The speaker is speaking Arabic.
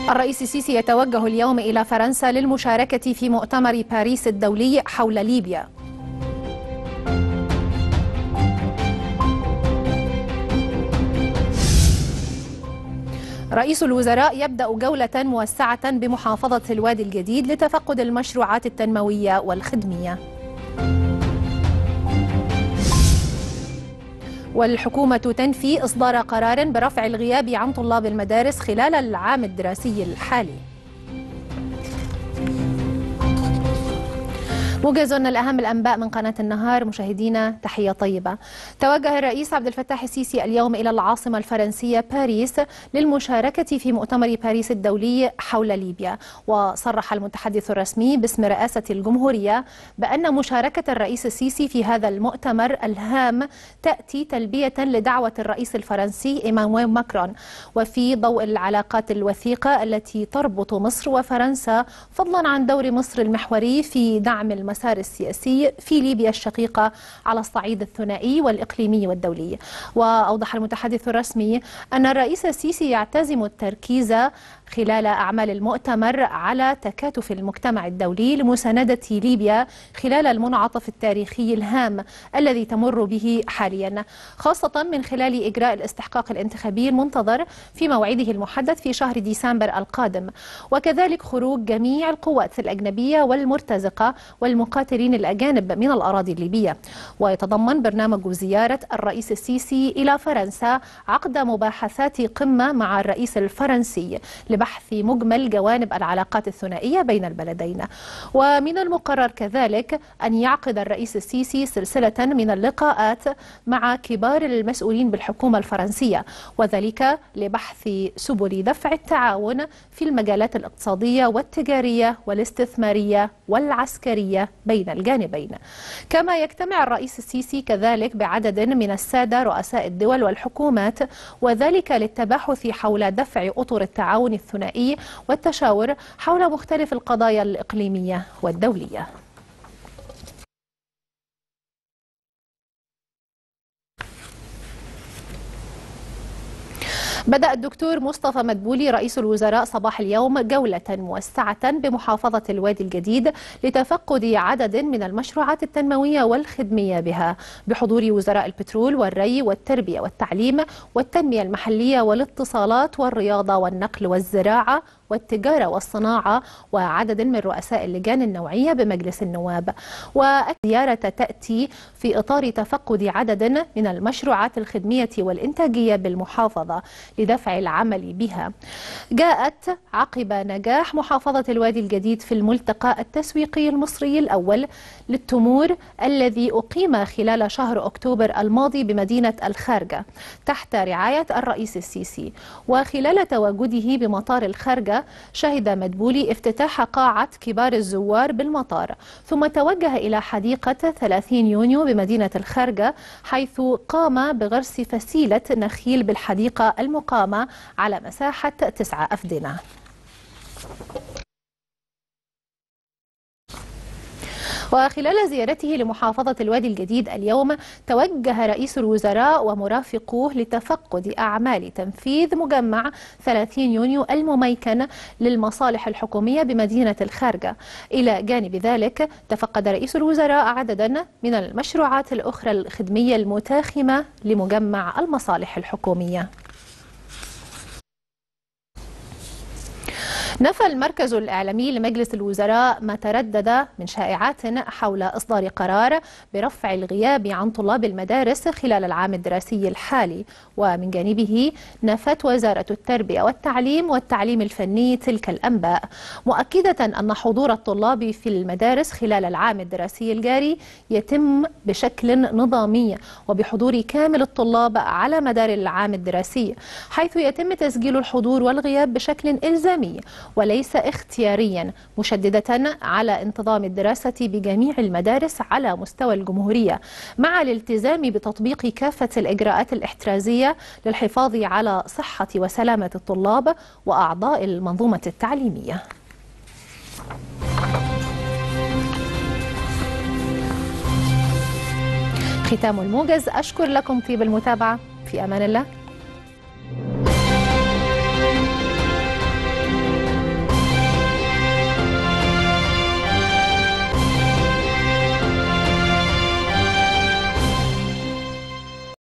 الرئيس السيسي يتوجه اليوم إلى فرنسا للمشاركة في مؤتمر باريس الدولي حول ليبيا. رئيس الوزراء يبدأ جولة موسعة بمحافظة الوادي الجديد لتفقد المشروعات التنموية والخدمية. والحكومة تنفي إصدار قرار برفع الغياب عن طلاب المدارس خلال العام الدراسي الحالي. موجز الأهم الأنباء من قناة النهار. مشاهدينا تحية طيبة. توجه الرئيس عبد الفتاح السيسي اليوم إلى العاصمة الفرنسية باريس للمشاركة في مؤتمر باريس الدولي حول ليبيا. وصرح المتحدث الرسمي باسم رئاسة الجمهورية بأن مشاركة الرئيس السيسي في هذا المؤتمر الهام تأتي تلبية لدعوة الرئيس الفرنسي إيمانويل ماكرون، وفي ضوء العلاقات الوثيقة التي تربط مصر وفرنسا، فضلا عن دور مصر المحوري في دعم المسار السياسي في ليبيا الشقيقة على الصعيد الثنائي والإقليمي والدولي. وأوضح المتحدث الرسمي أن الرئيس السيسي يعتزم التركيز خلال أعمال المؤتمر على تكاتف المجتمع الدولي لمساندة ليبيا خلال المنعطف التاريخي الهام الذي تمر به حاليا، خاصة من خلال إجراء الاستحقاق الانتخابي المنتظر في موعده المحدد في شهر ديسمبر القادم، وكذلك خروج جميع القوات الأجنبية والمرتزقة والمقاتلين الأجانب من الأراضي الليبية. ويتضمن برنامج زيارة الرئيس السيسي إلى فرنسا عقد مباحثات قمة مع الرئيس الفرنسي لبحث مجمل جوانب العلاقات الثنائية بين البلدين. ومن المقرر كذلك أن يعقد الرئيس السيسي سلسلة من اللقاءات مع كبار المسؤولين بالحكومة الفرنسية، وذلك لبحث سبل دفع التعاون في المجالات الاقتصادية والتجارية والاستثمارية والعسكرية بين الجانبين. كما يجتمع الرئيس السيسي كذلك بعدد من السادة رؤساء الدول والحكومات، وذلك للتباحث حول دفع أطر التعاون الثنائي والتشاور حول مختلف القضايا الإقليمية والدولية. بدأ الدكتور مصطفى مدبولي رئيس الوزراء صباح اليوم جولة موسعة بمحافظة الوادي الجديد لتفقد عدد من المشروعات التنموية والخدمية بها، بحضور وزراء البترول والري والتربية والتعليم والتنمية المحلية والاتصالات والرياضة والنقل والزراعة والتجارة والصناعة وعدد من رؤساء اللجان النوعية بمجلس النواب. والزيارة تأتي في إطار تفقد عدد من المشروعات الخدمية والإنتاجية بالمحافظة لدفع العمل بها. جاءت عقب نجاح محافظة الوادي الجديد في الملتقى التسويقي المصري الأول للتمور الذي أقيم خلال شهر أكتوبر الماضي بمدينة الخارجة تحت رعاية الرئيس السيسي. وخلال تواجده بمطار الخارجة شهد مدبولي افتتاح قاعة كبار الزوار بالمطار، ثم توجه إلى حديقة 30 يونيو بمدينة الخارجة، حيث قام بغرس فسيلة نخيل بالحديقة المقامة على مساحة 9 أفدنة. وخلال زيارته لمحافظة الوادي الجديد اليوم توجه رئيس الوزراء ومرافقوه لتفقد أعمال تنفيذ مجمع 30 يونيو المميكن للمصالح الحكومية بمدينة الخارجة. إلى جانب ذلك تفقد رئيس الوزراء عددا من المشروعات الأخرى الخدمية المتاخمة لمجمع المصالح الحكومية. نفى المركز الإعلامي لمجلس الوزراء ما تردد من شائعات حول إصدار قرار برفع الغياب عن طلاب المدارس خلال العام الدراسي الحالي. ومن جانبه نفت وزارة التربية والتعليم الفني تلك الأنباء، مؤكدة أن حضور الطلاب في المدارس خلال العام الدراسي الجاري يتم بشكل نظامي وبحضور كامل الطلاب على مدار العام الدراسي، حيث يتم تسجيل الحضور والغياب بشكل إلزامي وليس اختياريا، مشددة على انتظام الدراسة بجميع المدارس على مستوى الجمهورية، مع الالتزام بتطبيق كافة الإجراءات الاحترازية للحفاظ على صحة وسلامة الطلاب وأعضاء المنظومة التعليمية. ختام الموجز. أشكر لكم طيب المتابعة. في أمان الله.